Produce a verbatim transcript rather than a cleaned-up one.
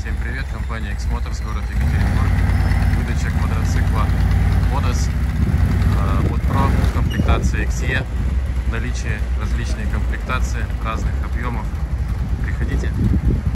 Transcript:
Всем привет, компания X-Motors, город Екатеринбург. Выдача квадроцикла Modas от Pro, комплектация икс и, наличие различной комплектации разных объемов. Приходите.